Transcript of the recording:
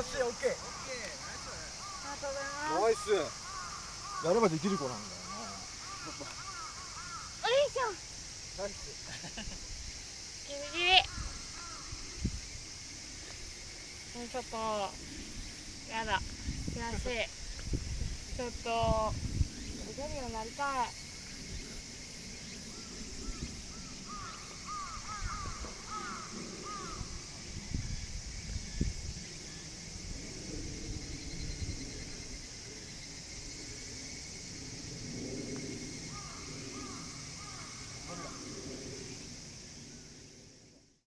し、オッケー。 ありがとうございます。 ナイス。やればできる子なんだよおいしょ。 な。ナイス。 ギリギリ。もうちょっと。やだ。悔しい。ちょっと。出るようになりたい。